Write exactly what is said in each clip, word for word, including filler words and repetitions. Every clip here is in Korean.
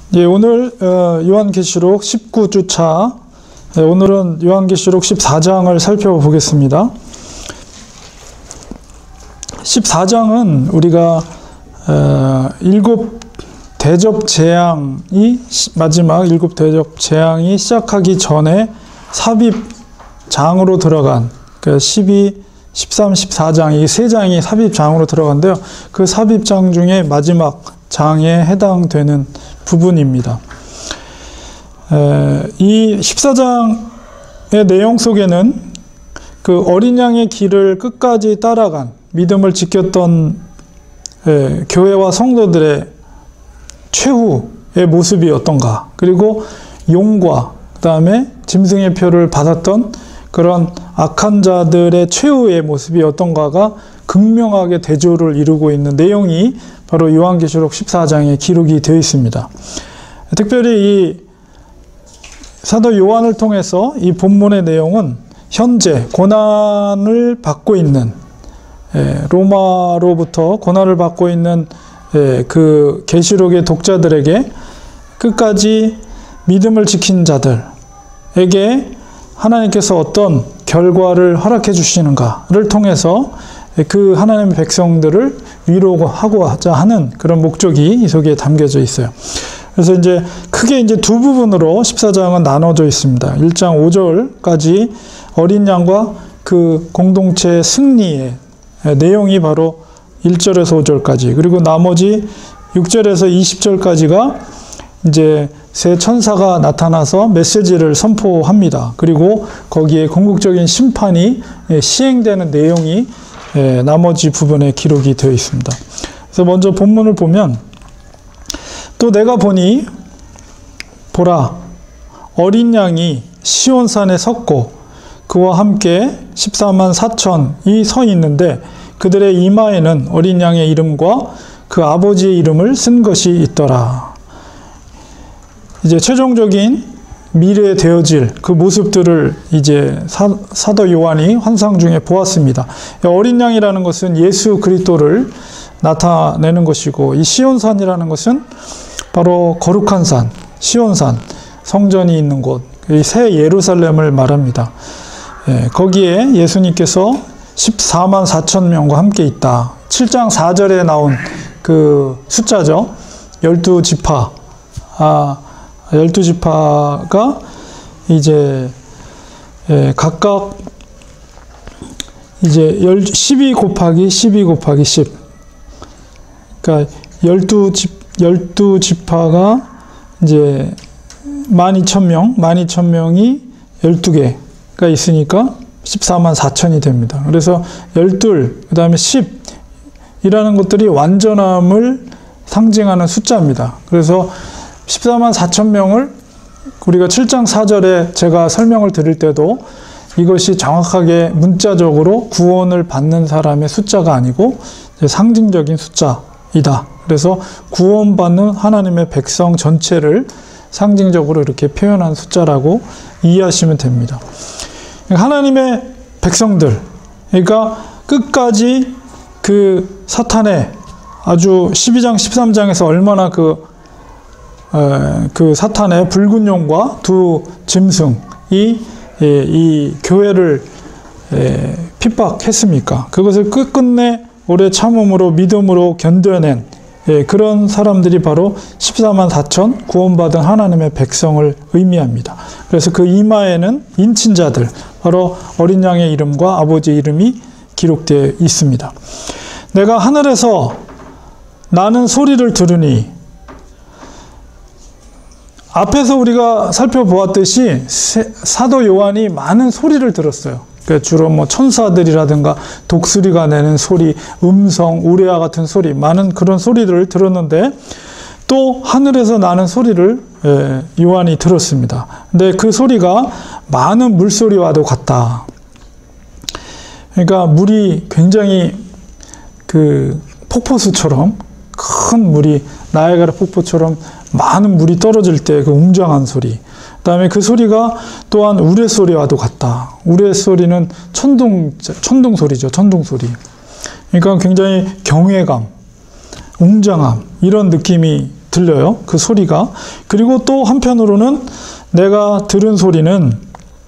예, 오늘 어, 요한계시록 십구 주차, 예, 오늘은 요한계시록 십사 장을 살펴보겠습니다. 십사 장은 우리가 어, 일곱 대접 재앙이 마지막 일곱 대접 재앙이 시작하기 전에 삽입장으로 들어간 그 십이, 십삼, 십사 장 이 세 장이 삽입장으로 들어간데요. 그 삽입장 중에 마지막 장에 해당되는 부분입니다. 에, 이 십사 장의 내용 속에는 그 어린 양의 길을 끝까지 따라간 믿음을 지켰던 에, 교회와 성도들의 최후의 모습이 어떤가, 그리고 용과 그 다음에 짐승의 표를 받았던 그런 악한 자들의 최후의 모습이 어떤가가 극명하게 대조를 이루고 있는 내용이 바로 요한계시록 십사 장에 기록이 되어 있습니다. 특별히 이 사도 요한을 통해서 이 본문의 내용은 현재 고난을 받고 있는, 로마로부터 고난을 받고 있는 그 계시록의 독자들에게 끝까지 믿음을 지킨 자들에게 하나님께서 어떤 결과를 허락해 주시는가를 통해서 그 하나님의 백성들을 위로하고자 하는 그런 목적이 이 속에 담겨져 있어요. 그래서 이제 크게 이제 두 부분으로 십사 장은 나눠져 있습니다. 일 장 오 절까지 어린 양과 그 공동체의 승리의 내용이 바로 일 절에서 오 절까지, 그리고 나머지 육 절에서 이십 절까지가 이제 새 천사가 나타나서 메시지를 선포합니다. 그리고 거기에 궁극적인 심판이 시행되는 내용이 나머지 부분에 기록이 되어 있습니다. 그래서 먼저 본문을 보면, 또 내가 보니 보라 어린 양이 시온산에 섰고 그와 함께 십사만 사천이 서 있는데 그들의 이마에는 어린 양의 이름과 그 아버지의 이름을 쓴 것이 있더라. 이제 최종적인 미래에 되어질 그 모습들을 이제 사, 사도 요한이 환상 중에 보았습니다. 어린 양이라는 것은 예수 그리스도를 나타내는 것이고, 이 시온산이라는 것은 바로 거룩한 산, 시온산, 성전이 있는 곳, 이 새 예루살렘을 말합니다. 예, 거기에 예수님께서 십사만 사천 명과 함께 있다. 칠 장 사 절에 나온 그 숫자죠. 열두 지파. 아, 열두 지파가 이제 예, 각각 이제 십이 곱하기 십이 곱하기 십. 그러니까 열두 집 열두 지파가 이제 만 이천 명, 만 이천 명이 열두 개가 있으니까 십사만 사천이 됩니다. 그래서 열둘, 그 다음에 십이라는 것들이 완전함을 상징하는 숫자입니다. 그래서 십사만 사천 명을 우리가 칠 장 사 절에 제가 설명을 드릴 때도 이것이 정확하게 문자적으로 구원을 받는 사람의 숫자가 아니고 상징적인 숫자이다. 그래서 구원받는 하나님의 백성 전체를 상징적으로 이렇게 표현한 숫자라고 이해하시면 됩니다. 하나님의 백성들, 그러니까 끝까지 그 사탄의 아주 십이 장, 십삼 장에서 얼마나 그, 에, 그 사탄의 붉은 용과 두 짐승이 이, 이 교회를 에, 핍박했습니까? 그것을 끝끝내 오래 참음으로 믿음으로 견뎌낸 예, 그런 사람들이 바로 십사만 사천 구원받은 하나님의 백성을 의미합니다. 그래서 그 이마에는 인친자들, 바로 어린 양의 이름과 아버지의 이름이 기록되어 있습니다. 내가 하늘에서 나는 소리를 들으니, 앞에서 우리가 살펴보았듯이 사도 요한이 많은 소리를 들었어요. 주로 뭐 천사들이라든가 독수리가 내는 소리, 음성, 우레와 같은 소리, 많은 그런 소리들을 들었는데, 또 하늘에서 나는 소리를 요한이 들었습니다. 근데 그 소리가 많은 물소리와도 같다. 그러니까 물이 굉장히 그 폭포수처럼, 큰 물이 나이아가라 폭포처럼 많은 물이 떨어질 때 그 웅장한 소리, 그 다음에 그 소리가 또한 우레소리와도 같다. 우레소리는 천둥, 천둥 소리죠. 천둥 소리. 그러니까 굉장히 경외감, 웅장함, 이런 느낌이 들려요. 그 소리가. 그리고 또 한편으로는 내가 들은 소리는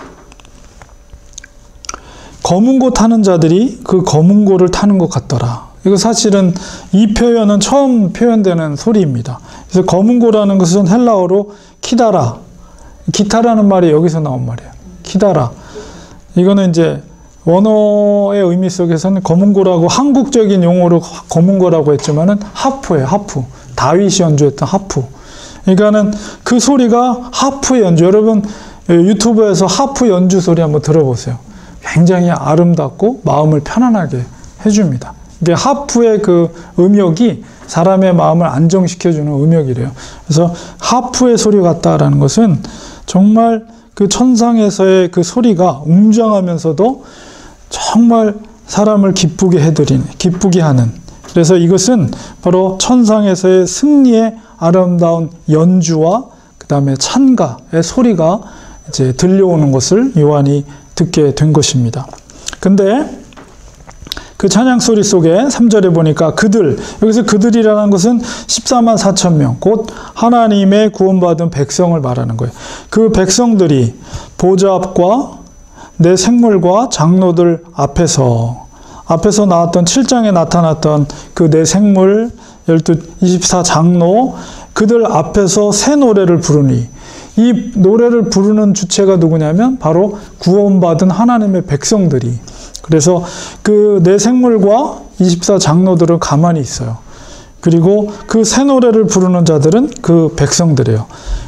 검은 고 타는 자들이 그 검은 고를 타는 것 같더라. 이거 사실은 이 표현은 처음 표현되는 소리입니다. 그래서 검은 고라는 것은 헬라어로 키다라. 기타라는 말이 여기서 나온 말이에요. 키다라. 이거는 이제 원어의 의미 속에서는 검은 고라고 한국적인 용어로 검은 고라고 했지만은 하프예요. 하프. 다윗이 연주했던 하프. 그러니까는 그 소리가 하프 연주. 여러분 유튜브에서 하프 연주 소리 한번 들어보세요. 굉장히 아름답고 마음을 편안하게 해줍니다. 이게 하프의 그 음역이 사람의 마음을 안정시켜주는 음역이래요. 그래서 하프의 소리 같다라는 것은 정말 그 천상에서의 그 소리가 웅장하면서도 정말 사람을 기쁘게 해드리는, 기쁘게 하는. 그래서 이것은 바로 천상에서의 승리의 아름다운 연주와 그 다음에 찬가의 소리가 이제 들려오는 것을 요한이 듣게 된 것입니다. 근데 그 찬양 소리 속에 삼 절에 보니까 그들, 여기서 그들이라는 것은 십사만 사천 명, 곧 하나님의 구원받은 백성을 말하는 거예요. 그 백성들이 보좌 앞과 내 생물과 장로들 앞에서, 앞에서 나왔던 칠 장에 나타났던 그 내 생물, 열두, 이십사 장로, 그들 앞에서 새 노래를 부르니, 이 노래를 부르는 주체가 누구냐면 바로 구원받은 하나님의 백성들이. 그래서 그 내 생물과 이십사 장로들은 가만히 있어요. 그리고 그 새 노래를 부르는 자들은 그 백성들이에요.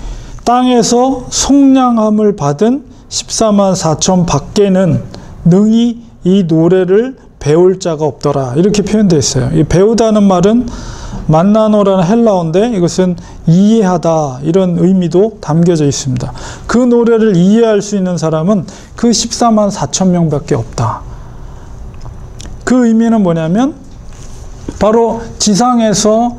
땅에서 속량함을 받은 십사만 사천 밖에는 능히 이 노래를 배울 자가 없더라. 이렇게 표현되어 있어요. 이 배우다는 말은 만나노라는 헬라어인데 이것은 이해하다 이런 의미도 담겨져 있습니다. 그 노래를 이해할 수 있는 사람은 그 십사만 사천 명밖에 없다. 그 의미는 뭐냐면 바로 지상에서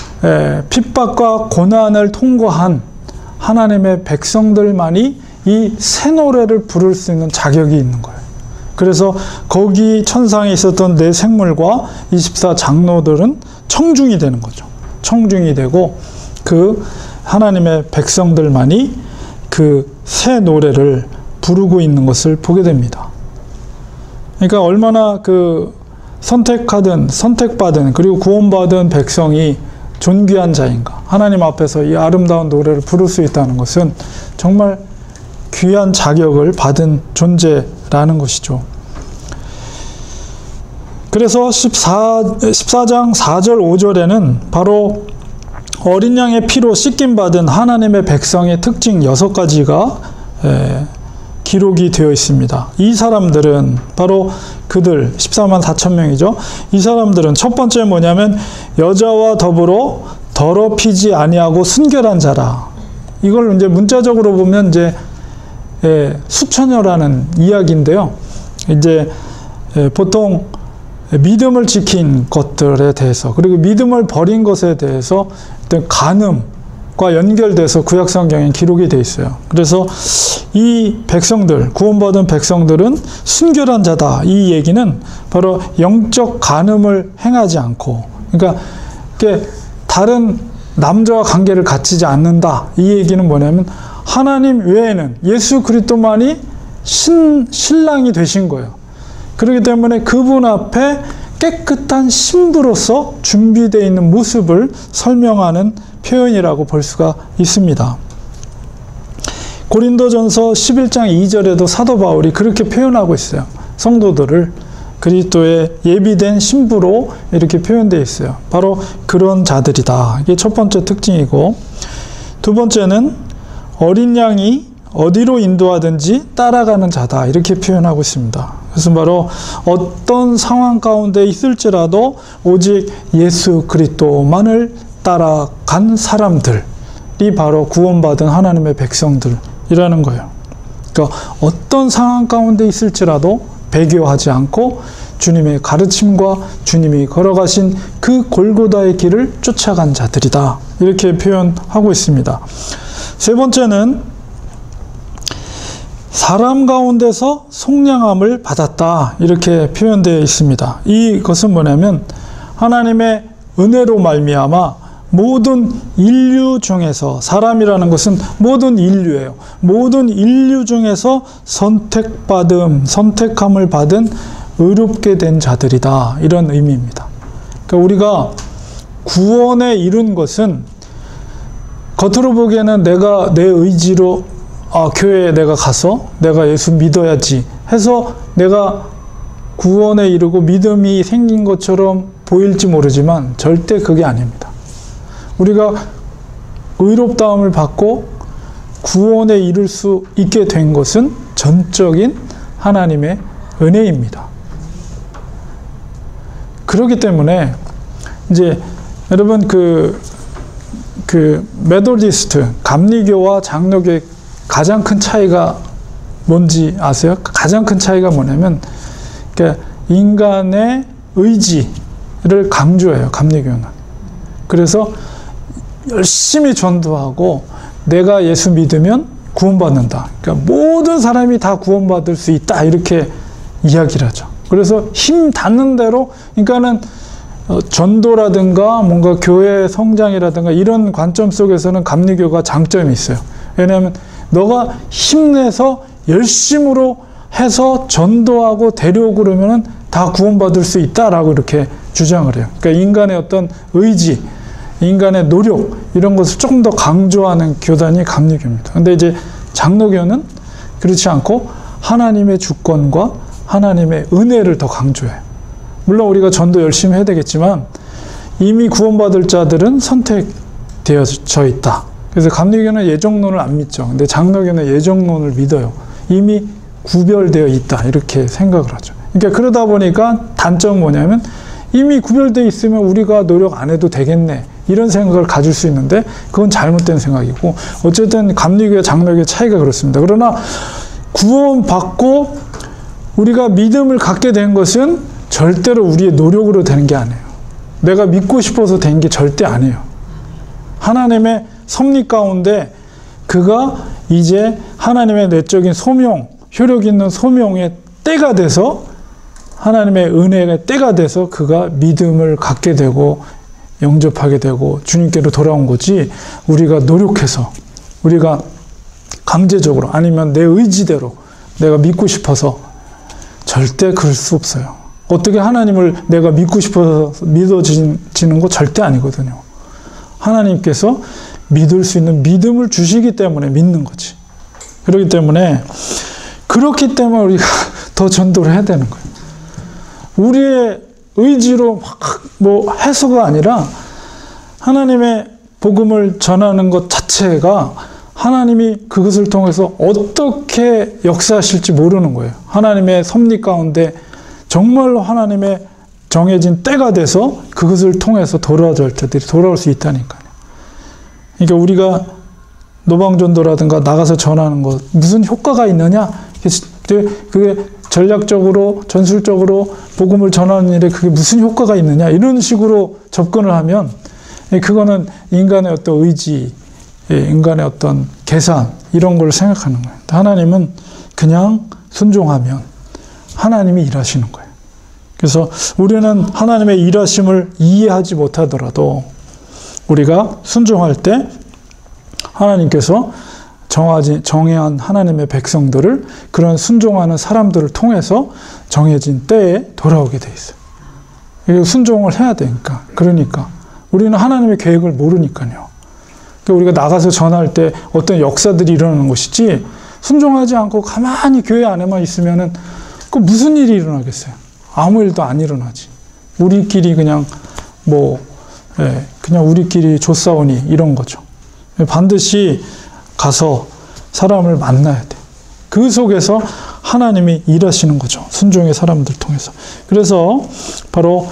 핍박과 고난을 통과한 하나님의 백성들만이 이 새 노래를 부를 수 있는 자격이 있는 거예요. 그래서 거기 천상에 있었던 내 생물과 이십사 장로들은 청중이 되는 거죠. 청중이 되고 그 하나님의 백성들만이 그 새 노래를 부르고 있는 것을 보게 됩니다. 그러니까 얼마나 그 선택하든 선택받은 그리고 구원받은 백성이 존귀한 자인가. 하나님 앞에서 이 아름다운 노래를 부를 수 있다는 것은 정말 귀한 자격을 받은 존재라는 것이죠. 그래서 십사, 십사 장 사 절 오 절에는 바로 어린 양의 피로 씻김 받은 하나님의 백성의 특징 여섯 가지가 에, 기록이 되어 있습니다. 이 사람들은 바로 그들 십사만 사천 명이죠. 이 사람들은 첫 번째 뭐냐면 여자와 더불어 더럽히지 아니하고 순결한 자라. 이걸 이제 문자적으로 보면 이제 예, 수처녀라는 이야기인데요. 이제 예, 보통 믿음을 지킨 것들에 대해서 그리고 믿음을 버린 것에 대해서 어떤 간음과 연결돼서 구약 성경에 기록이 되어 있어요. 그래서 이 백성들, 구원받은 백성들은 순결한 자다. 이 얘기는 바로 영적 간음을 행하지 않고, 그러니까 다른 남자와 관계를 갖추지 않는다. 이 얘기는 뭐냐면 하나님 외에는 예수 그리스도만이 신, 신랑이 되신 거예요. 그렇기 때문에 그분 앞에 깨끗한 신부로서 준비되어 있는 모습을 설명하는 표현이라고 볼 수가 있습니다. 고린도전서 십일 장 이 절에도 사도 바울이 그렇게 표현하고 있어요. 성도들을 그리스도의 예비된 신부로 이렇게 표현되어 있어요. 바로 그런 자들이다. 이게 첫 번째 특징이고, 두 번째는 어린 양이 어디로 인도하든지 따라가는 자다. 이렇게 표현하고 있습니다. 그래서 바로 어떤 상황 가운데 있을지라도 오직 예수 그리스도만을 따라간 사람들이 바로 구원받은 하나님의 백성들이라는 거예요. 그러니까 어떤 상황 가운데 있을지라도 배교하지 않고 주님의 가르침과 주님이 걸어가신 그 골고다의 길을 쫓아간 자들이다. 이렇게 표현하고 있습니다. 세 번째는 사람 가운데서 속량함을 받았다. 이렇게 표현되어 있습니다. 이것은 뭐냐면 하나님의 은혜로 말미암아 모든 인류 중에서, 사람이라는 것은 모든 인류예요. 모든 인류 중에서 선택받음, 선택함을 받은 의롭게 된 자들이다. 이런 의미입니다. 그러니까 우리가 구원에 이른 것은 겉으로 보기에는 내가 내 의지로 아, 교회에 내가 가서 내가 예수 믿어야지 해서 내가 구원에 이르고 믿음이 생긴 것처럼 보일지 모르지만 절대 그게 아닙니다. 우리가 의롭다함을 받고 구원에 이를 수 있게 된 것은 전적인 하나님의 은혜입니다. 그렇기 때문에 이제 여러분 그, 그 메소디스트, 감리교와 장로교의 가장 큰 차이가 뭔지 아세요? 가장 큰 차이가 뭐냐면 그러니까 인간의 의지를 강조해요. 감리교는. 그래서 열심히 전도하고 내가 예수 믿으면 구원받는다. 그러니까 모든 사람이 다 구원받을 수 있다. 이렇게 이야기를 하죠. 그래서 힘 닿는 대로, 그러니까는 전도라든가 뭔가 교회 성장이라든가 이런 관점 속에서는 감리교가 장점이 있어요. 왜냐하면 너가 힘내서 열심으로 해서 전도하고 데려오고 그러면은 다 구원받을 수 있다라고 이렇게 주장을 해요. 그러니까 인간의 어떤 의지, 인간의 노력 이런 것을 조금 더 강조하는 교단이 감리교입니다. 근데 이제 장로교는 그렇지 않고 하나님의 주권과 하나님의 은혜를 더 강조해요. 물론 우리가 전도 열심히 해야 되겠지만 이미 구원받을 자들은 선택되어져 있다. 그래서 감리교는 예정론을 안 믿죠. 근데 장로교는 예정론을 믿어요. 이미 구별되어 있다. 이렇게 생각을 하죠. 그러니까 그러다 보니까 단점은 뭐냐면 이미 구별되어 있으면 우리가 노력 안 해도 되겠네. 이런 생각을 가질 수 있는데 그건 잘못된 생각이고, 어쨌든 감리교와 장로교의 차이가 그렇습니다. 그러나 구원받고 우리가 믿음을 갖게 된 것은 절대로 우리의 노력으로 되는 게 아니에요. 내가 믿고 싶어서 된 게 절대 아니에요. 하나님의 섭리 가운데 그가 이제 하나님의 내적인 소명, 효력 있는 소명의 때가 돼서, 하나님의 은혜의 때가 돼서 그가 믿음을 갖게 되고 영접하게 되고 주님께로 돌아온 거지, 우리가 노력해서 우리가 강제적으로 아니면 내 의지대로 내가 믿고 싶어서 절대 그럴 수 없어요. 어떻게 하나님을 내가 믿고 싶어서 믿어지는 거 절대 아니거든요. 하나님께서 믿을 수 있는 믿음을 주시기 때문에 믿는 거지. 그렇기 때문에 그렇기 때문에 우리가 더 전도를 해야 되는 거예요. 우리의 의지로 막 뭐 해서가 아니라 하나님의 복음을 전하는 것 자체가 하나님이 그것을 통해서 어떻게 역사하실지 모르는 거예요. 하나님의 섭리 가운데 정말로 하나님의 정해진 때가 돼서 그것을 통해서 돌아올 자들이 돌아올 수 있다니까요. 그러니까 우리가 노방전도라든가 나가서 전하는 것 무슨 효과가 있느냐? 그게 전략적으로 전술적으로 복음을 전하는 일에 그게 무슨 효과가 있느냐? 이런 식으로 접근을 하면 그거는 인간의 어떤 의지, 인간의 어떤 계산 이런 걸 생각하는 거예요. 하나님은 그냥 순종하면 하나님이 일하시는 거예요. 그래서 우리는 하나님의 일하심을 이해하지 못하더라도 우리가 순종할 때 하나님께서 정하지, 정한 하나님의 백성들을, 그런 순종하는 사람들을 통해서 정해진 때에 돌아오게 돼 있어요. 순종을 해야 되니까. 그러니까 우리는 하나님의 계획을 모르니까요. 그러니까 우리가 나가서 전할 때 어떤 역사들이 일어나는 것이지, 순종하지 않고 가만히 교회 안에만 있으면은 그 무슨 일이 일어나겠어요? 아무 일도 안 일어나지. 우리끼리 그냥 뭐 예, 그냥 우리끼리 조싸우니 이런 거죠. 반드시 가서 사람을 만나야 돼. 그 속에서 하나님이 일하시는 거죠. 순종의 사람들 통해서. 그래서 바로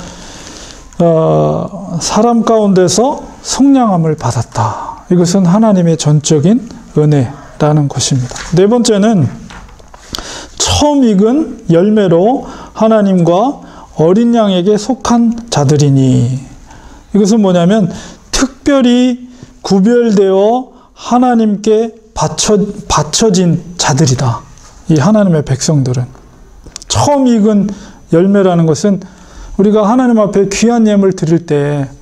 어, 사람 가운데서 성량함을 받았다. 이것은 하나님의 전적인 은혜라는 것입니다. 네 번째는 처음 익은 열매로 하나님과 어린 양에게 속한 자들이니. 이것은 뭐냐면 특별히 구별되어 하나님께 바쳐, 바쳐진 자들이다. 이 하나님의 백성들은. 처음 익은 열매라는 것은 우리가 하나님 앞에 귀한 예물 드릴 때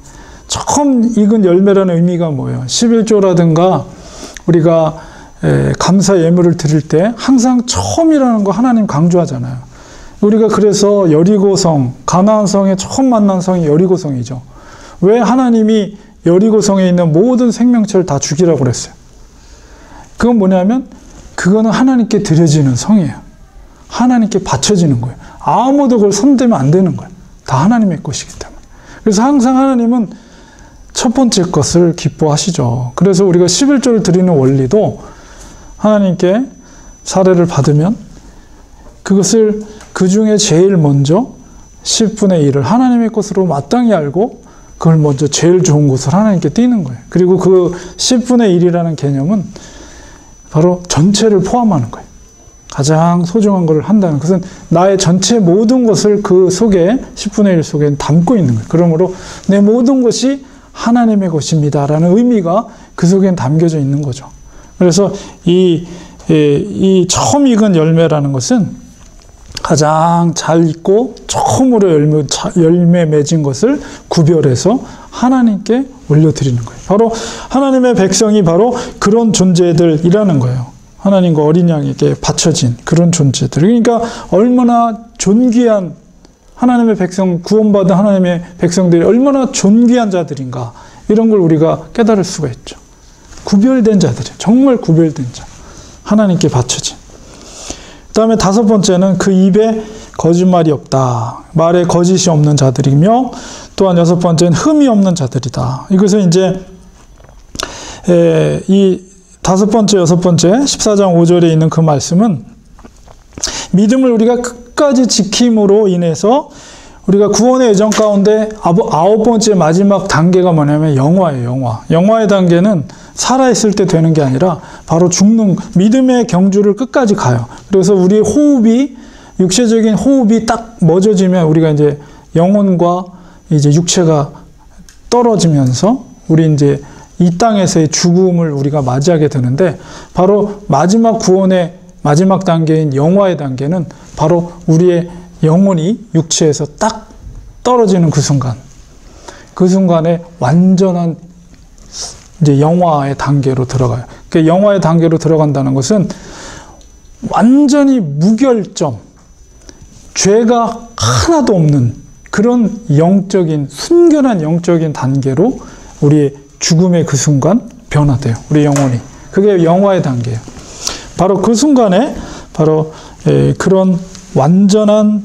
처음 익은 열매라는 의미가 뭐예요? 십일조라든가 우리가 에, 감사 예물을 드릴 때 항상 처음이라는 거 하나님 강조하잖아요. 우리가 그래서 여리고성, 가나안 성에 처음 만난 성이 여리고성이죠. 왜 하나님이 여리고성에 있는 모든 생명체를 다 죽이라고 그랬어요? 그건 뭐냐면 그거는 하나님께 드려지는 성이에요. 하나님께 바쳐지는 거예요. 아무도 그걸 손대면 안 되는 거예요. 다 하나님의 것이기 때문에. 그래서 항상 하나님은 첫 번째 것을 기뻐하시죠. 그래서 우리가 십일조를 드리는 원리도 하나님께 사례를 받으면 그것을 그 중에 제일 먼저 십분의 일을 하나님의 것으로 마땅히 알고 그걸 먼저 제일 좋은 것을 하나님께 띄는 거예요. 그리고 그 십분의 일이라는 개념은 바로 전체를 포함하는 거예요. 가장 소중한 걸 한다는 것은 나의 전체 모든 것을 그 속에 십분의 일 속에 담고 있는 거예요. 그러므로 내 모든 것이 하나님의 것입니다 라는 의미가 그 속에 담겨져 있는 거죠. 그래서 이, 이, 이 처음 익은 열매라는 것은 가장 잘 익고 처음으로 열매, 열매 맺은 것을 구별해서 하나님께 올려드리는 거예요. 바로 하나님의 백성이 바로 그런 존재들이라는 거예요. 하나님과 어린 양에게 바쳐진 그런 존재들. 그러니까 얼마나 존귀한 하나님의 백성, 구원받은 하나님의 백성들이 얼마나 존귀한 자들인가, 이런 걸 우리가 깨달을 수가 있죠. 구별된 자들이에요. 정말 구별된 자. 하나님께 바쳐진. 그 다음에 다섯 번째는 그 입에 거짓말이 없다. 말에 거짓이 없는 자들이며, 또한 여섯 번째는 흠이 없는 자들이다. 이것은 이제 에, 이 다섯 번째, 여섯 번째, 십사장 오절에 있는 그 말씀은 믿음을 우리가 끝까지 지킴으로 인해서 우리가 구원의 여정 가운데 아홉 번째 마지막 단계가 뭐냐면 영화예요. 영화. 영화의 단계는 살아있을 때 되는 게 아니라 바로 죽는, 믿음의 경주를 끝까지 가요. 그래서 우리의 호흡이, 육체적인 호흡이 딱 멎어지면 우리가 이제 영혼과 이제 육체가 떨어지면서 우리 이제 이 땅에서의 죽음을 우리가 맞이하게 되는데, 바로 마지막 구원의 마지막 단계인 영화의 단계는 바로 우리의 영혼이 육체에서 딱 떨어지는 그 순간, 그 순간에 완전한 이제 영화의 단계로 들어가요. 그러니까 영화의 단계로 들어간다는 것은 완전히 무결점, 죄가 하나도 없는 그런 영적인, 순결한 영적인 단계로 우리의 죽음의 그 순간 변화돼요. 우리 영혼이. 그게 영화의 단계예요. 바로 그 순간에 바로 에, 그런 완전한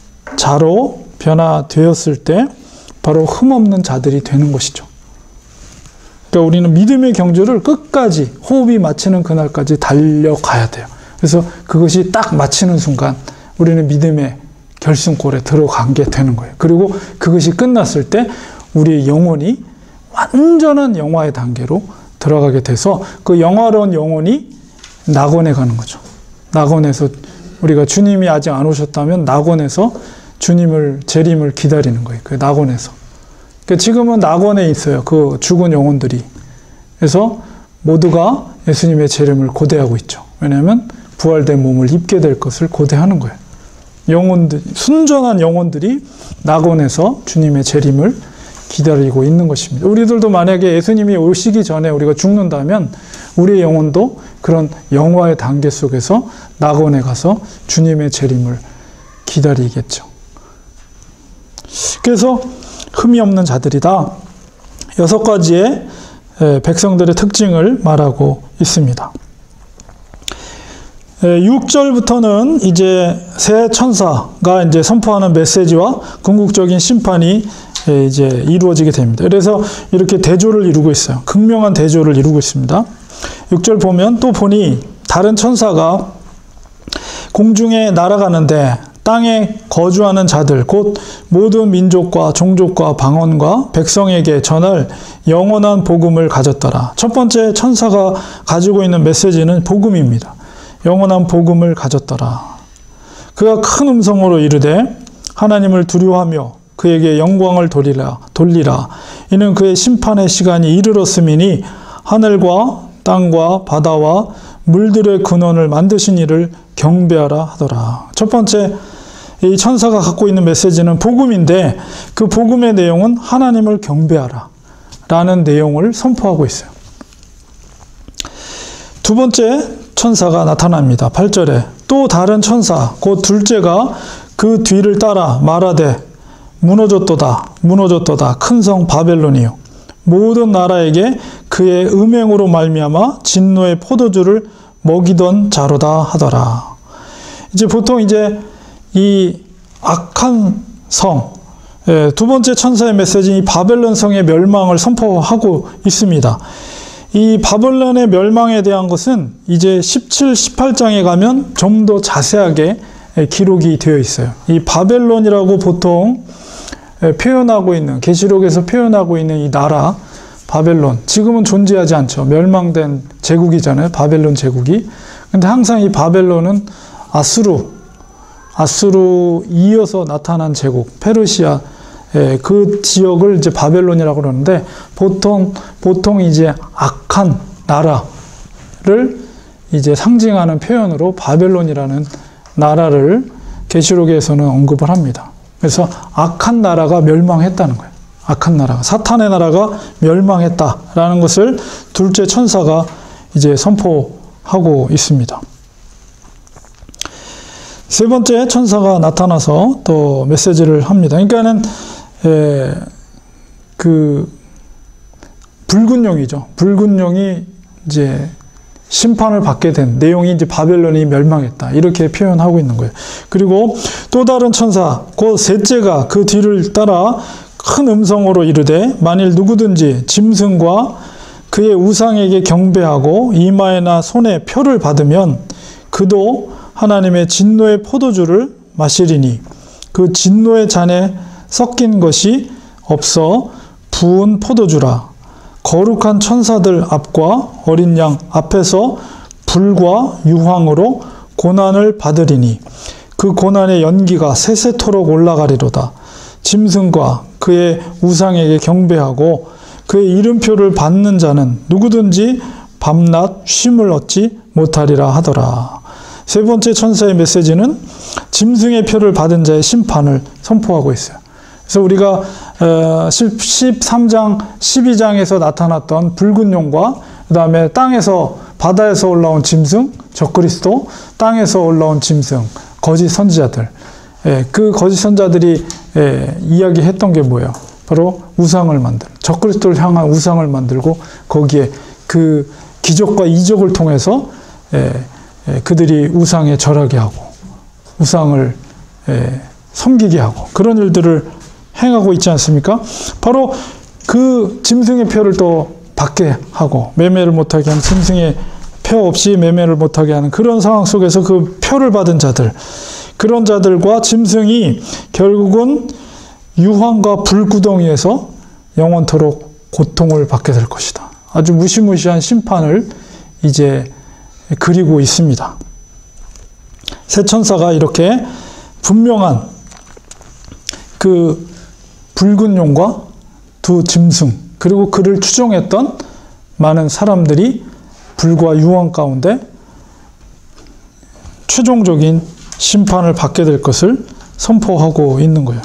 자로 변화되었을 때 바로 흠없는 자들이 되는 것이죠. 그러니까 우리는 믿음의 경주를 끝까지 호흡이 마치는 그날까지 달려가야 돼요. 그래서 그것이 딱 마치는 순간 우리는 믿음의 결승골에 들어간 게 되는 거예요. 그리고 그것이 끝났을 때 우리의 영혼이 완전한 영화의 단계로 들어가게 돼서 그 영화로운 영혼이 낙원에 가는 거죠. 낙원에서 우리가 주님이 아직 안 오셨다면 낙원에서 주님을, 재림을 기다리는 거예요. 그 낙원에서. 그러니까 지금은 낙원에 있어요. 그 죽은 영혼들이. 그래서 모두가 예수님의 재림을 고대하고 있죠. 왜냐하면 부활된 몸을 입게 될 것을 고대하는 거예요. 영혼들, 순전한 영혼들이 낙원에서 주님의 재림을 기다리고 있는 것입니다. 우리들도 만약에 예수님이 오시기 전에 우리가 죽는다면 우리의 영혼도 그런 영화의 단계 속에서 낙원에 가서 주님의 재림을 기다리겠죠. 그래서 흠이 없는 자들이다. 여섯 가지의 백성들의 특징을 말하고 있습니다. 육 절부터는 이제 새 천사가 이제 선포하는 메시지와 궁극적인 심판이 이제 이루어지게 됩니다. 그래서 이렇게 대조를 이루고 있어요. 극명한 대조를 이루고 있습니다. 육 절 보면 또 보니 다른 천사가 공중에 날아가는데 땅에 거주하는 자들 곧 모든 민족과 종족과 방언과 백성에게 전할 영원한 복음을 가졌더라. 첫 번째 천사가 가지고 있는 메시지는 복음입니다. 영원한 복음을 가졌더라. 그가 큰 음성으로 이르되 하나님을 두려워하며 그에게 영광을 돌리라, 돌리라. 이는 그의 심판의 시간이 이르렀음이니 하늘과 땅과 바다와 물들의 근원을 만드신 이를 경배하라 하더라. 첫 번째 이 천사가 갖고 있는 메시지는 복음인데 그 복음의 내용은 하나님을 경배하라. 라는 내용을 선포하고 있어요. 두 번째 천사가 나타납니다. 팔 절에 또 다른 천사 곧 둘째가 그 뒤를 따라 말하되 무너졌도다 무너졌도다 큰 성 바벨론이요 모든 나라에게 그의 음행으로 말미암아 진노의 포도주를 먹이던 자로다 하더라. 이제 보통 이제 이 악한 성, 예, 두 번째 천사의 메시지는 이 바벨론 성의 멸망을 선포하고 있습니다. 이 바벨론의 멸망에 대한 것은 이제 십칠, 십팔 장에 가면 좀 더 자세하게 기록이 되어 있어요. 이 바벨론이라고 보통 표현하고 있는, 계시록에서 표현하고 있는 이 나라, 바벨론, 지금은 존재하지 않죠. 멸망된 제국이잖아요. 바벨론 제국이. 근데 항상 이 바벨론은 아수르, 아수르 이어서 나타난 제국, 페르시아, 예, 그 지역을 이제 바벨론이라고 그러는데, 보통, 보통 이제 악한 나라를 이제 상징하는 표현으로 바벨론이라는 나라를 계시록에서는 언급을 합니다. 그래서 악한 나라가 멸망했다는 거예요. 악한 나라가, 사탄의 나라가 멸망했다라는 것을 둘째 천사가 이제 선포하고 있습니다. 세 번째 천사가 나타나서 또 메시지를 합니다. 그러니까는 에, 그 붉은 용이죠. 붉은 용이 이제 심판을 받게 된 내용이 이제 바벨론이 멸망했다. 이렇게 표현하고 있는 거예요. 그리고 또 다른 천사, 그 셋째가 그 뒤를 따라 큰 음성으로 이르되 만일 누구든지 짐승과 그의 우상에게 경배하고 이마에나 손에 표를 받으면 그도 하나님의 진노의 포도주를 마시리니 그 진노의 잔에 섞인 것이 없어 부은 포도주라. 거룩한 천사들 앞과 어린 양 앞에서 불과 유황으로 고난을 받으리니 그 고난의 연기가 세세토록 올라가리로다. 짐승과 그의 우상에게 경배하고 그의 이름표를 받는 자는 누구든지 밤낮 쉼을 얻지 못하리라 하더라. 세 번째 천사의 메시지는 짐승의 표를 받은 자의 심판을 선포하고 있어요. 그래서 우리가 십삼 장, 십이 장에서 나타났던 붉은 용과 그 다음에 땅에서, 바다에서 올라온 짐승, 적그리스도, 땅에서 올라온 짐승, 거짓 선지자들, 그 거짓 선지자들이 이야기했던 게 뭐예요? 바로 우상을 만들, 적그리스도를 향한 우상을 만들고 거기에 그 기적과 이적을 통해서 그들이 우상에 절하게 하고 우상을 섬기게 하고 그런 일들을 행하고 있지 않습니까? 바로 그 짐승의 표를 또 받게 하고 매매를 못하게 하는, 짐승의 표 없이 매매를 못하게 하는 그런 상황 속에서 그 표를 받은 자들, 그런 자들과 짐승이 결국은 유황과 불구덩이에서 영원토록 고통을 받게 될 것이다. 아주 무시무시한 심판을 이제 그리고 있습니다. 새 천사가 이렇게 분명한 그 붉은 용과 두 짐승, 그리고 그를 추종했던 많은 사람들이 불과 유황 가운데 최종적인 심판을 받게 될 것을 선포하고 있는 거예요.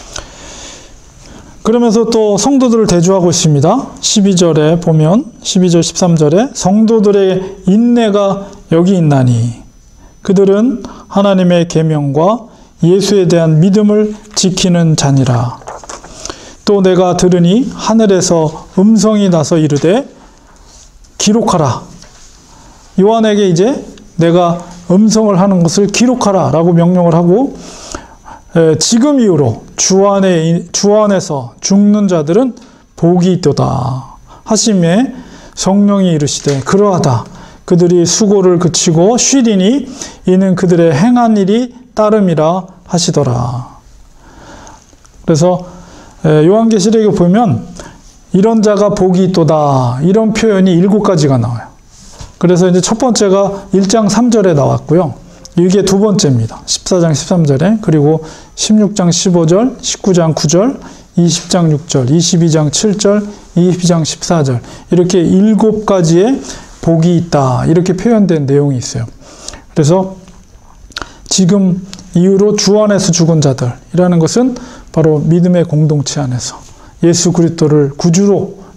그러면서 또 성도들을 대조하고 있습니다. 십이 절에 보면, 십이 절, 십삼 절에 성도들의 인내가 여기 있나니 그들은 하나님의 계명과 예수에 대한 믿음을 지키는 자니라. 또 내가 들으니 하늘에서 음성이 나서 이르되 기록하라. 요한에게 이제 내가 음성을 하는 것을 기록하라 라고 명령을 하고, 에, 지금 이후로 주 안에, 주 안에서 죽는 자들은 복이 있도다 하심에 성령이 이르시되 그러하다. 그들이 수고를 그치고 쉬리니 이는 그들의 행한 일이 따름이라 하시더라. 그래서 요한계시록에 보면 이런 자가 복이 있도다, 이런 표현이 일곱 가지가 나와요. 그래서 이제 첫 번째가 일 장 삼 절에 나왔고요. 이게 두 번째입니다. 십사 장 십삼 절에, 그리고 십육 장 십오 절, 십구 장 구 절, 이십 장 육 절, 이십이 장 칠 절, 이십이 장 십사 절, 이렇게 일곱 가지의 복이 있다, 이렇게 표현된 내용이 있어요. 그래서 지금 이후로 주 안에서 죽은 자들이라는 것은 바로 믿음의 공동체 안에서 예수 그리스도를 구주로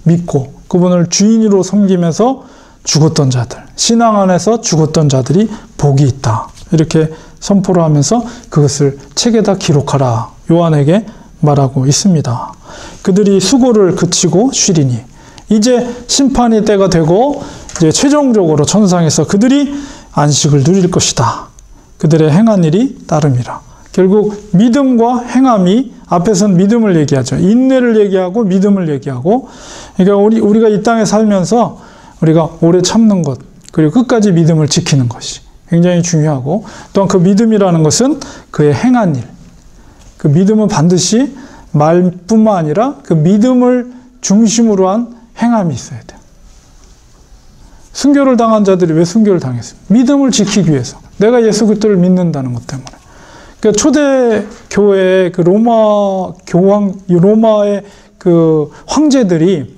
믿고 그분을 주인으로 섬기면서 죽었던 자들, 신앙 안에서 죽었던 자들이 복이 있다. 이렇게 선포를 하면서 그것을 책에다 기록하라. 요한에게 말하고 있습니다. 그들이 수고를 그치고 쉬리니 이제 심판의 때가 되고 이제 최종적으로 천상에서 그들이 안식을 누릴 것이다. 그들의 행한 일이 따름이라. 결국 믿음과 행함이 앞에서는 믿음을 얘기하죠. 인내를 얘기하고 믿음을 얘기하고 그러니까 우리, 우리가 이 땅에 살면서 우리가 오래 참는 것 그리고 끝까지 믿음을 지키는 것이 굉장히 중요하고 또한 그 믿음이라는 것은 그의 행한 일 그 믿음은 반드시 말뿐만 아니라 그 믿음을 중심으로 한 행함이 있어야 돼요. 순교를 당한 자들이 왜 순교를 당했어요? 믿음을 지키기 위해서. 내가 예수 그리스도를 믿는다는 것 때문에. 그러니까 초대 교회의 그 로마 교황, 로마의 그 황제들이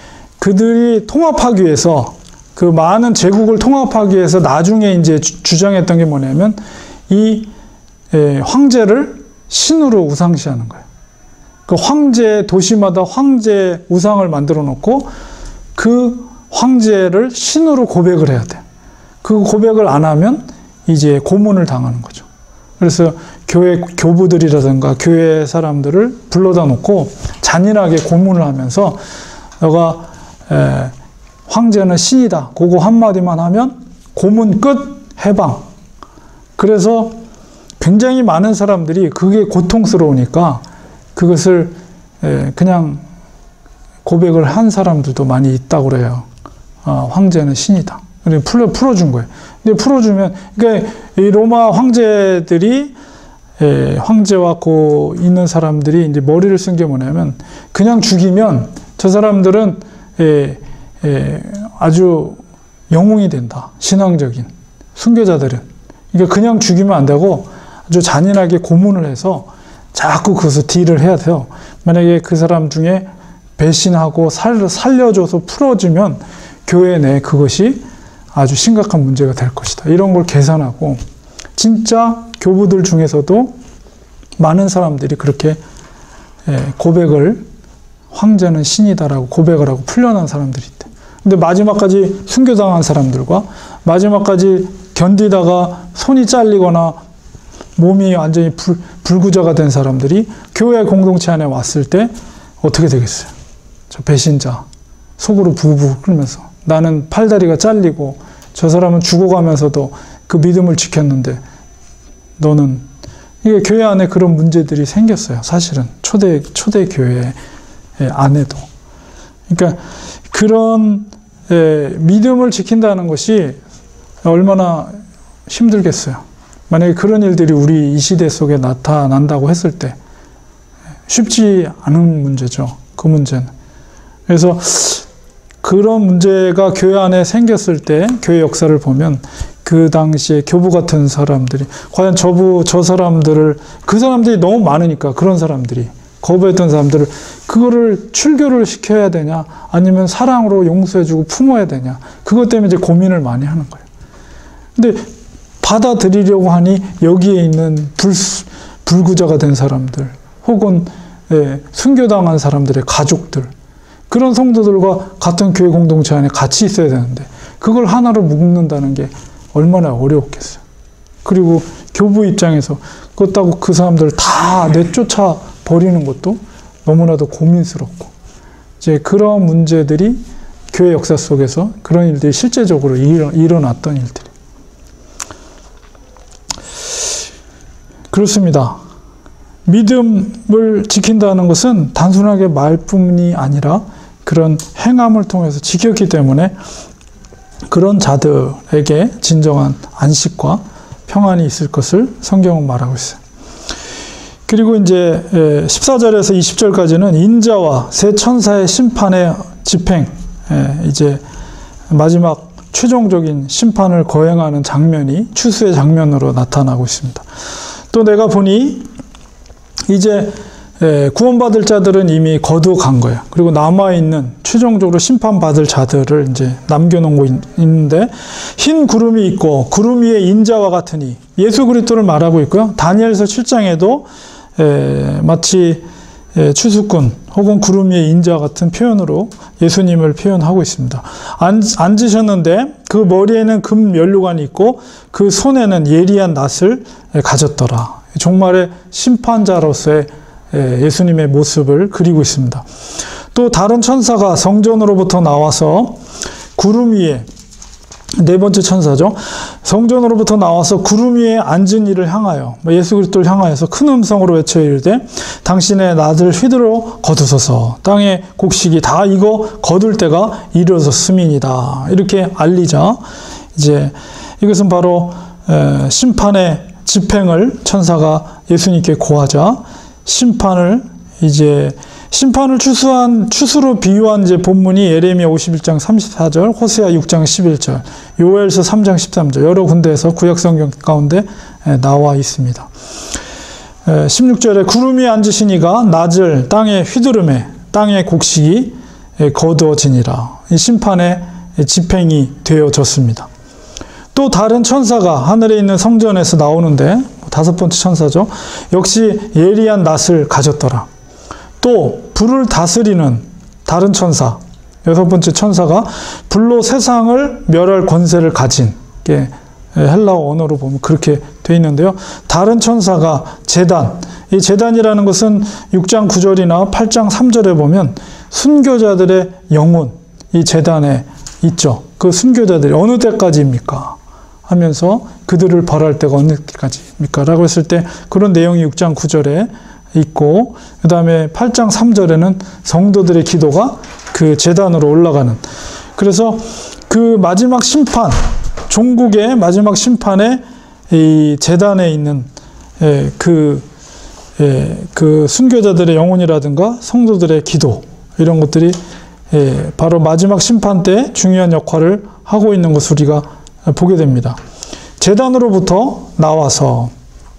그들이 통합하기 위해서 그 많은 제국을 통합하기 위해서 나중에 이제 주장했던 게 뭐냐면 이 예, 황제를 신으로 우상시하는 거예요. 그 황제 도시마다 황제 우상을 만들어 놓고 그 황제를 신으로 고백을 해야 돼. 그 고백을 안 하면 이제 고문을 당하는 거죠. 그래서 교회 교부들이라든가 교회 사람들을 불러다 놓고 잔인하게 고문을 하면서 너가 에, 황제는 신이다. 그거 한마디만 하면 고문 끝 해방. 그래서 굉장히 많은 사람들이 그게 고통스러우니까 그것을 에, 그냥 고백을 한 사람들도 많이 있다고 그래요. 어, 황제는 신이다. 근데 풀어, 풀어준 거예요. 근데 풀어주면, 그러니까 이 로마 황제들이, 에, 황제와 고 있는 사람들이 이제 머리를 쓴 게 뭐냐면, 그냥 죽이면 저 사람들은, 에, 에, 아주 영웅이 된다. 신앙적인. 순교자들은. 그러니까 그냥 죽이면 안 되고, 아주 잔인하게 고문을 해서 자꾸 그것을 딜을 해야 돼요. 만약에 그 사람 중에 배신하고 살, 살려줘서 풀어주면 교회 내 그것이 아주 심각한 문제가 될 것이다. 이런 걸 계산하고 진짜 교부들 중에서도 많은 사람들이 그렇게 고백을 황제는 신이다라고 고백을 하고 풀려난 사람들이 있대. 근데 마지막까지 순교당한 사람들과 마지막까지 견디다가 손이 잘리거나 몸이 완전히 불, 불구자가 된 사람들이 교회 공동체 안에 왔을 때 어떻게 되겠어요? 저 배신자 속으로 부부 끓면서 나는 팔다리가 잘리고 저 사람은 죽어가면서도 그 믿음을 지켰는데 너는 이게 교회 안에 그런 문제들이 생겼어요. 사실은 초대 초대 교회 안에도. 그러니까 그런 에, 믿음을 지킨다는 것이 얼마나 힘들겠어요. 만약에 그런 일들이 우리 이 시대 속에 나타난다고 했을 때 쉽지 않은 문제죠. 그 문제는. 그래서 그런 문제가 교회 안에 생겼을 때 교회 역사를 보면 그 당시에 교부 같은 사람들이 과연 저부 저 사람들을 그 사람들이 너무 많으니까 그런 사람들이 거부했던 사람들을 그거를 출교를 시켜야 되냐 아니면 사랑으로 용서해주고 품어야 되냐 그것 때문에 이제 고민을 많이 하는 거예요. 근데 받아들이려고 하니 여기에 있는 불, 불구자가 된 사람들 혹은 예, 순교당한 사람들의 가족들 그런 성도들과 같은 교회 공동체 안에 같이 있어야 되는데 그걸 하나로 묶는다는 게 얼마나 어려웠겠어요. 그리고 교부 입장에서 그렇다고 그 사람들을 다 내쫓아 버리는 것도 너무나도 고민스럽고 이제 그런 문제들이 교회 역사 속에서 그런 일들이 실제적으로 일어, 일어났던 일들이 그렇습니다. 믿음을 지킨다는 것은 단순하게 말뿐이 아니라 그런 행함을 통해서 지켰기 때문에 그런 자들에게 진정한 안식과 평안이 있을 것을 성경은 말하고 있어요. 그리고 이제 십사 절에서 이십 절까지는 인자와 세 천사의 심판의 집행, 이제 마지막 최종적인 심판을 거행하는 장면이 추수의 장면으로 나타나고 있습니다. 또 내가 보니 이제 구원받을 자들은 이미 거두간 거예요. 그리고 남아있는 최종적으로 심판받을 자들을 이제 남겨놓고 있는데 흰 구름이 있고 구름 위에 인자와 같으니 예수 그리스도를 말하고 있고요. 다니엘서 칠 장에도 에, 마치 예, 추수꾼 혹은 구름 위의 인자 같은 표현으로 예수님을 표현하고 있습니다. 앉, 앉으셨는데 그 머리에는 금 면류관이 있고 그 손에는 예리한 낫을 가졌더라. 종말의 심판자로서의 예수님의 모습을 그리고 있습니다. 또 다른 천사가 성전으로부터 나와서 구름 위에, 네 번째 천사죠. 성전으로부터 나와서 구름 위에 앉은 이를 향하여, 예수 그리스도를 향하여서 큰 음성으로 외쳐 이르되 당신의 낫을 휘두르 거두소서. 땅의 곡식이 다 익어 거둘 때가 이르렀음이니이다. 이렇게 알리자 이제 이것은 바로 심판의 집행을 천사가 예수님께 고하자 심판을 이제 심판을 추수한, 추수로 비유한 이제 본문이 예레미야 오십일 장 삼십사 절, 호세아 육 장 십일 절, 요엘서 삼 장 십삼 절, 여러 군데에서 구약성경 가운데 나와 있습니다. 십육 절에 구름 위에 앉으시니가 낫을 땅에 휘두르매 땅의 곡식이 거두어지니라. 이 심판의 집행이 되어졌습니다. 또 다른 천사가 하늘에 있는 성전에서 나오는데, 다섯 번째 천사죠. 역시 예리한 낫을 가졌더라. 또 불을 다스리는 다른 천사, 여섯 번째 천사가 불로 세상을 멸할 권세를 가진, 게 헬라어 언어로 보면 그렇게 되어 있는데요. 다른 천사가 제단, 이 제단이라는 것은 육 장 구 절이나 팔 장 삼 절에 보면 순교자들의 영혼, 이 제단에 있죠. 그 순교자들이 어느 때까지입니까? 하면서 그들을 벌할 때가 어느 때까지입니까? 라고 했을 때 그런 내용이 육 장 구 절에 있고, 그 다음에 팔 장 삼 절에는 성도들의 기도가 그 제단으로 올라가는, 그래서 그 마지막 심판, 종국의 마지막 심판에 이 제단에 있는 예, 그, 예, 그 순교자들의 영혼이라든가 성도들의 기도, 이런 것들이 예, 바로 마지막 심판 때 중요한 역할을 하고 있는 것을 우리가 보게 됩니다. 제단으로부터 나와서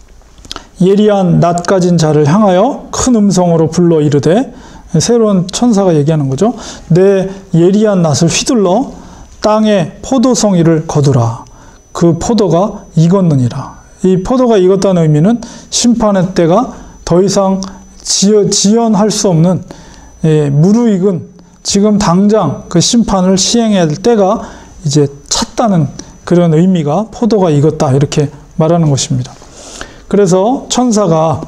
예리한 낫 가진 자를 향하여 큰 음성으로 불러 이르되, 새로운 천사가 얘기하는 거죠. 내 예리한 낫을 휘둘러 땅에 포도송이를 거두라. 그 포도가 익었느니라. 이 포도가 익었다는 의미는 심판의 때가 더 이상 지연, 지연할 수 없는 예, 무르익은 지금 당장 그 심판을 시행해야 될 때가 이제 찼다는 그런 의미가 포도가 익었다 이렇게 말하는 것입니다. 그래서 천사가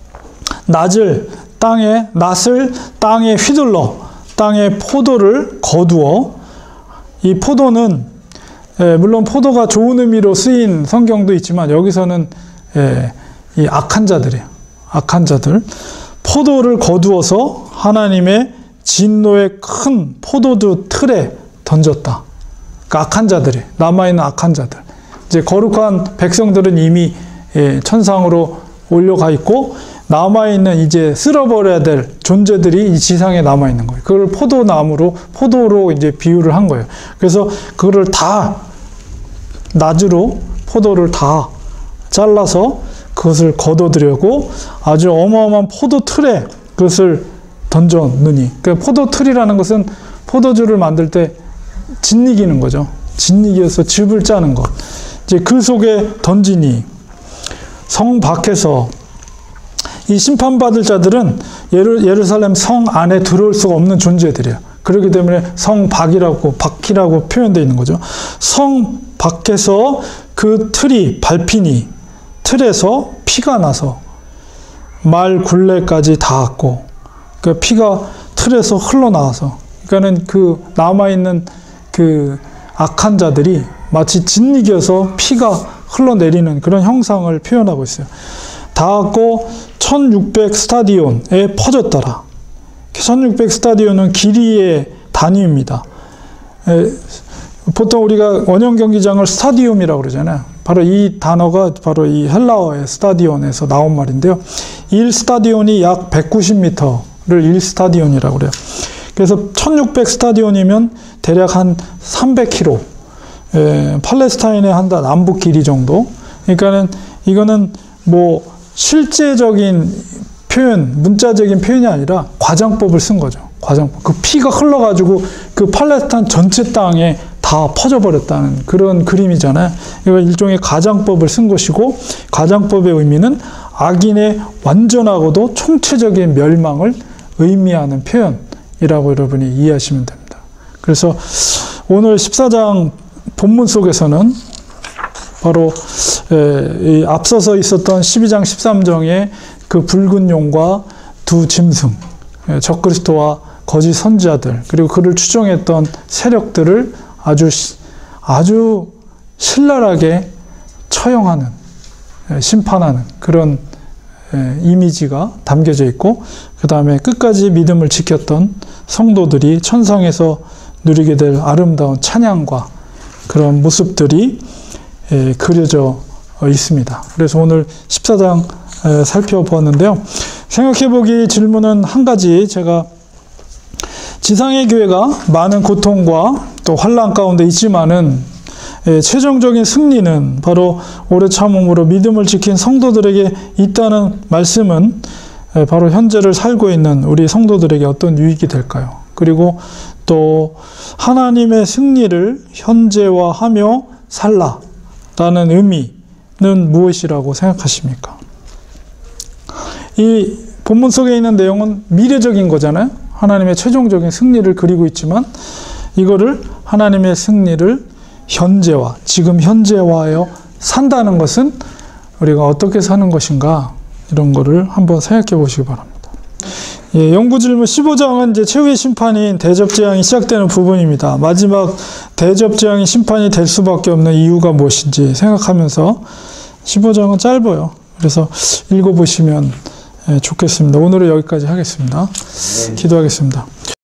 낫을 땅에 낫을 땅에 휘둘러 땅에 포도를 거두어, 이 포도는 예, 물론 포도가 좋은 의미로 쓰인 성경도 있지만 여기서는 예, 이 악한 자들이에요. 악한 자들. 포도를 거두어서 하나님의 진노의 큰 포도주 틀에 던졌다. 그 악한 자들이, 남아있는 악한 자들. 이제 거룩한 백성들은 이미 예, 천상으로 올려가 있고, 남아있는 이제 쓸어버려야 될 존재들이 이 지상에 남아있는 거예요. 그걸 포도나무로, 포도로 이제 비유를 한 거예요. 그래서 그거를 다, 낫으로 포도를 다 잘라서 그것을 거둬들여고 아주 어마어마한 포도 틀에 그것을 던졌느니. 그러니까 포도 틀이라는 것은 포도주를 만들 때 짓이기는 거죠. 짓이기여서 즙을 짜는 것. 이제 그 속에 던지니, 성 밖에서 이 심판받을 자들은 예루, 예루살렘 성 안에 들어올 수가 없는 존재들이에요. 그렇기 때문에 성 밖이라고, 밖이라고 표현되어 있는 거죠. 성 밖에서 그 틀이 밟히니, 틀에서 피가 나서 말 굴레까지 닿았고, 그 피가 틀에서 흘러나와서, 그러니까는 그 남아있는 그 악한 자들이 마치 짓이겨서 피가 흘러내리는 그런 형상을 표현하고 있어요. 닿았고 천육백 스타디온에 퍼졌더라. 천육백 스타디온은 길이의 단위입니다. 에, 보통 우리가 원형 경기장을 스타디움이라고 그러잖아요. 바로 이 단어가 바로 이 헬라어의 스타디온에서 나온 말인데요. 일 스타디온이 약 백구십 미터를 일 스타디온이라고 그래요. 그래서 천육백 스타디온이면 대략 한 삼백 킬로미터, 에, 팔레스타인의 한 남북 길이 정도. 그러니까는 이거는 뭐 실제적인 표현, 문자적인 표현이 아니라 과장법을 쓴 거죠. 과장법. 그 피가 흘러가지고 그 팔레스타인 전체 땅에 다 퍼져버렸다는 그런 그림이잖아요. 이거 일종의 가장법을 쓴 것이고, 가장법의 의미는 악인의 완전하고도 총체적인 멸망을 의미하는 표현이라고 여러분이 이해하시면 됩니다. 그래서 오늘 십사 장 본문 속에서는 바로 이 앞서서 있었던 십이 장 십삼 장의 그 붉은 용과 두 짐승, 적그리스도와 거짓 선지자들, 그리고 그를 추종했던 세력들을 아주 아주 신랄하게 처형하는, 심판하는 그런 이미지가 담겨져 있고, 그 다음에 끝까지 믿음을 지켰던 성도들이 천상에서 누리게 될 아름다운 찬양과 그런 모습들이 그려져 있습니다. 그래서 오늘 십사 장 살펴보았는데요. 생각해보기 질문은 한 가지, 제가 지상의 교회가 많은 고통과 또 환난 가운데 있지만은 최종적인 승리는 바로 오래 참음으로 믿음을 지킨 성도들에게 있다는 말씀은 바로 현재를 살고 있는 우리 성도들에게 어떤 유익이 될까요? 그리고 또 하나님의 승리를 현재화하며 살라라는 의미는 무엇이라고 생각하십니까? 이 본문 속에 있는 내용은 미래적인 거잖아요. 하나님의 최종적인 승리를 그리고 있지만 이거를 하나님의 승리를 현재화, 지금 현재화하여 산다는 것은 우리가 어떻게 사는 것인가, 이런 거를 한번 생각해 보시기 바랍니다. 예, 연구 질문 십오 장은 이제 최후의 심판인 대접재앙이 시작되는 부분입니다. 마지막 대접재앙이 심판이 될 수밖에 없는 이유가 무엇인지 생각하면서, 십오 장은 짧아요. 그래서 읽어보시면 좋겠습니다. 오늘은 여기까지 하겠습니다. 네. 기도하겠습니다.